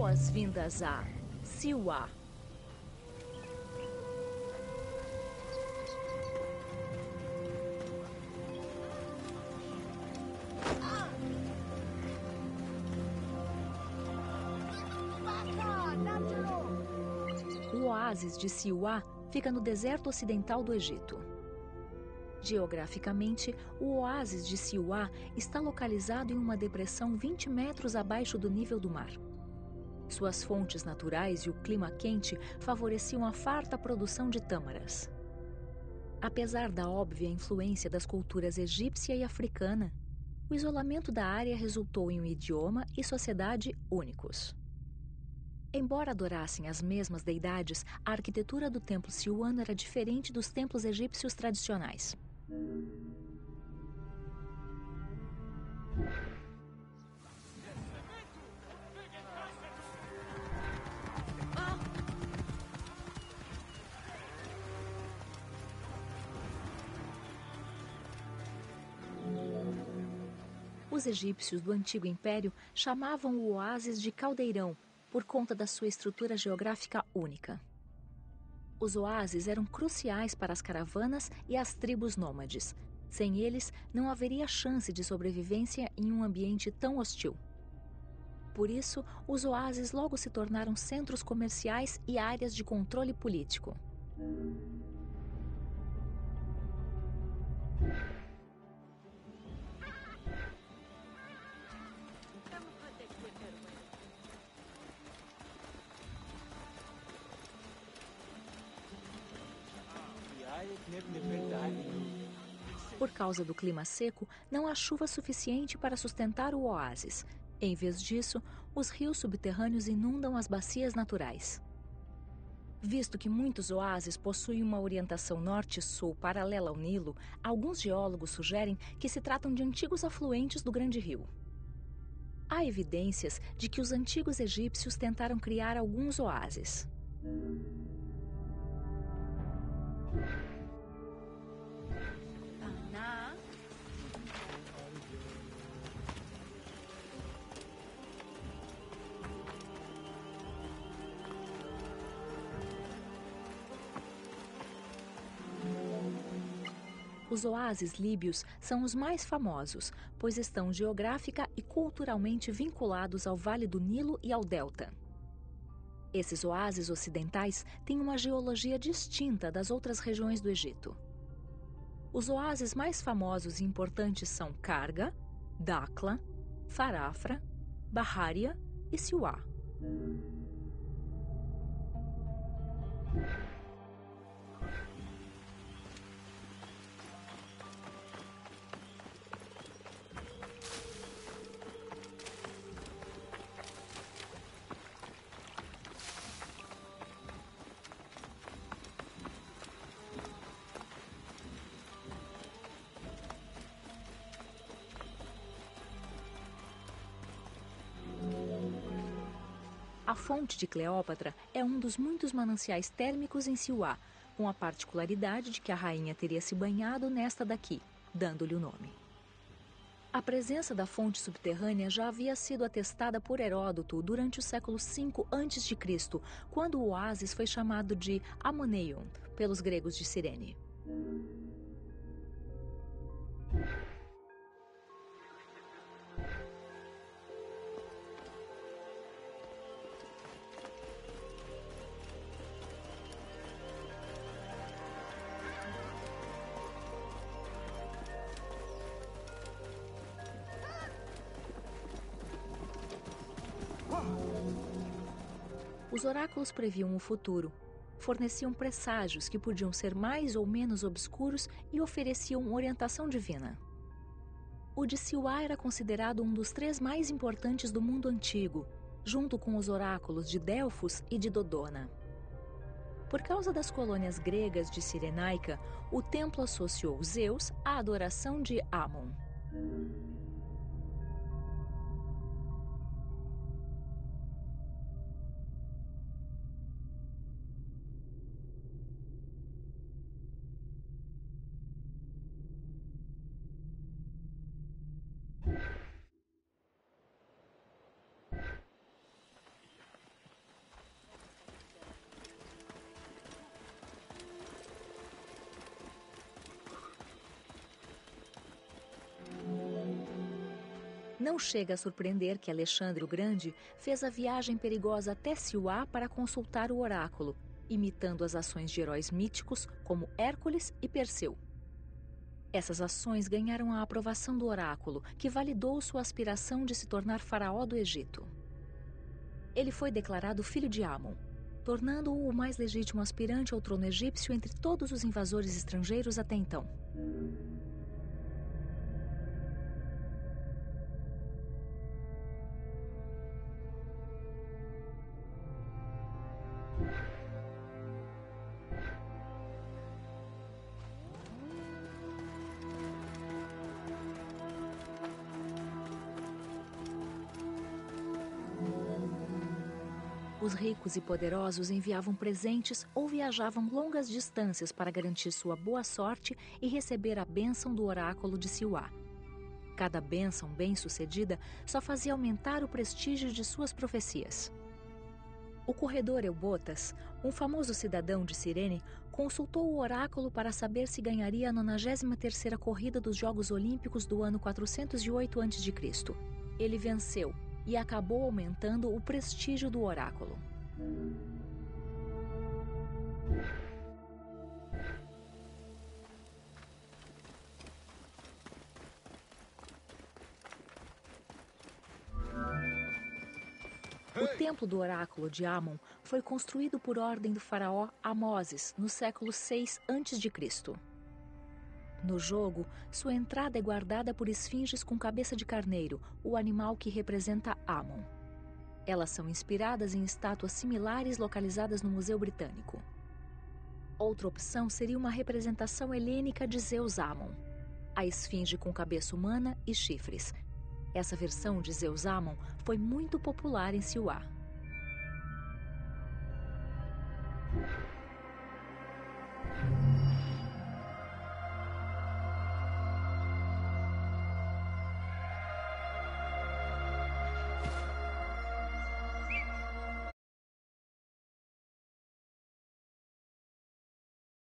Boas-vindas a Siwa. O oásis de Siwa fica no deserto ocidental do Egito. Geograficamente, o oásis de Siwa está localizado em uma depressão 20 metros abaixo do nível do mar. Suas fontes naturais e o clima quente favoreciam a farta produção de tâmaras. Apesar da óbvia influência das culturas egípcia e africana, o isolamento da área resultou em um idioma e sociedade únicos. Embora adorassem as mesmas deidades, a arquitetura do templo siuano era diferente dos templos egípcios tradicionais. Os egípcios do Antigo Império chamavam o oásis de caldeirão, por conta da sua estrutura geográfica única. Os oásis eram cruciais para as caravanas e as tribos nômades. Sem eles, não haveria chance de sobrevivência em um ambiente tão hostil. Por isso, os oásis logo se tornaram centros comerciais e áreas de controle político. Por causa do clima seco, não há chuva suficiente para sustentar o oásis. Em vez disso, os rios subterrâneos inundam as bacias naturais. Visto que muitos oásis possuem uma orientação norte-sul paralela ao Nilo, alguns geólogos sugerem que se tratam de antigos afluentes do Grande Rio. Há evidências de que os antigos egípcios tentaram criar alguns oásis. Os oásis líbios são os mais famosos, pois estão geográfica e culturalmente vinculados ao Vale do Nilo e ao Delta. Esses oásis ocidentais têm uma geologia distinta das outras regiões do Egito. Os oásis mais famosos e importantes são Karga, Dakla, Farafra, Baharia e Siwa. A fonte de Cleópatra é um dos muitos mananciais térmicos em Siwa, com a particularidade de que a rainha teria se banhado nesta daqui, dando-lhe o nome. A presença da fonte subterrânea já havia sido atestada por Heródoto durante o século V a.C., quando o oásis foi chamado de Amoneion, pelos gregos de Cirene. Os oráculos previam o futuro, forneciam presságios que podiam ser mais ou menos obscuros e ofereciam orientação divina. O de Siwa era considerado um dos 3 mais importantes do mundo antigo, junto com os oráculos de Delfos e de Dodona. Por causa das colônias gregas de Cirenaica, o templo associou Zeus à adoração de Amon. Não chega a surpreender que Alexandre o Grande fez a viagem perigosa até Siuá para consultar o oráculo, imitando as ações de heróis míticos como Hércules e Perseu. Essas ações ganharam a aprovação do oráculo, que validou sua aspiração de se tornar faraó do Egito. Ele foi declarado filho de Amon, tornando-o o mais legítimo aspirante ao trono egípcio entre todos os invasores estrangeiros até então. Os ricos e poderosos enviavam presentes ou viajavam longas distâncias para garantir sua boa sorte e receber a bênção do oráculo de Siuá. Cada bênção bem-sucedida só fazia aumentar o prestígio de suas profecias. O corredor Eubotas, um famoso cidadão de Cirene, consultou o oráculo para saber se ganharia a 93ª corrida dos Jogos Olímpicos do ano 408 a.C. Ele venceu e acabou aumentando o prestígio do oráculo. O templo do oráculo de Amon foi construído por ordem do faraó Amoses no século VI a.C. No jogo, sua entrada é guardada por esfinges com cabeça de carneiro, o animal que representa Amon. Elas são inspiradas em estátuas similares localizadas no Museu Britânico. Outra opção seria uma representação helênica de Zeus Amon, a esfinge com cabeça humana e chifres. Essa versão de Zeus Amon foi muito popular em Siuá.